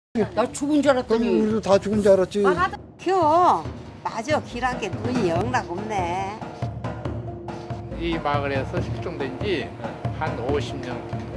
나 죽은 줄 알았더니. 우리도 다 죽은 줄 알았지. 켜. 맞아, 길한 게 눈이 영락 없네. 이 마을에서 실종된 지 한 50년